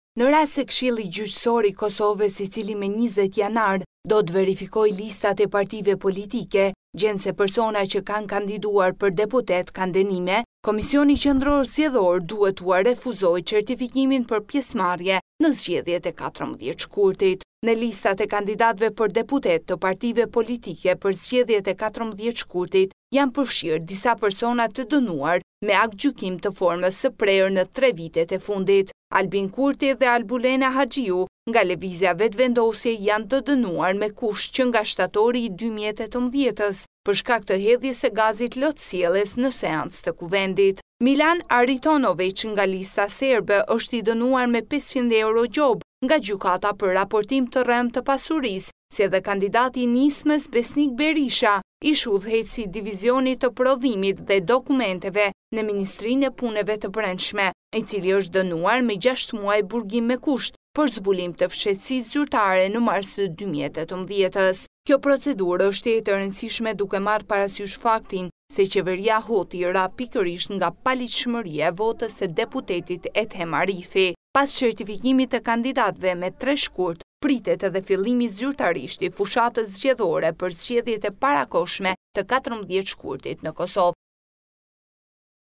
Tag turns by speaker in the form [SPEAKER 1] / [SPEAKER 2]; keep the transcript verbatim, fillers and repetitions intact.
[SPEAKER 1] Në rast se Këshilli Gjyqësor i Kosovës, i cili me njëzet janar do të verifikojë listat e partive politike, gjen se persona që kanë kandiduar për deputet kanë dënime, Komisioni Qendror Zgjedhor duhet t'u refuzojë certifikimin për pjesëmarrje në zgjedhjet e katërmbëdhjetë shkurtit. Në listat e kandidatëve për deputet të partive politike për zgjedhjet e katërmbëdhjetë shkurtit janë përfshirë disa persona të dënuar me akt gjykim të formës së prerë në tre vitet e fundit. Albin Kurti dhe Albulena Haxhiu nga lëvizja vetëvendosje janë të dënuar me kusht që nga shtatori i dy mijë e tetëmbëdhjetës për shkak të hedhjes së gazit lotësielës në seancë të kuvendit. Milan Aritonović nga lista serbe është i dënuar me pesëqind euro gjob nga gjykata për raportim të rrëmë të pasurisë, si edhe kandidati i nismës Besnik Berisha, ish udhëheqësi i divizionit të prodhimit dhe dokumenteve në Ministrinë e Punëve të Brendshme, i cili është dënuar me gjashtë muaj burgim me kusht për zbulim të fshehtësisë zyrtare në mars të dy mijë e tetëmbëdhjetës. Kjo procedurë është e rëndësishme duke marrë parasysh faktin se qeveria hoti ra pikërisht nga paligjshmëria e votës së deputetit Ethem Arifi. Pas certifikimit të kandidatëve me tre shkurt, pritet edhe fillimi zyrtarisht i fushatës zgjedhore për zgjedhjet e parakohshme të katërmbëdhjetë shkurtit në Kosovë.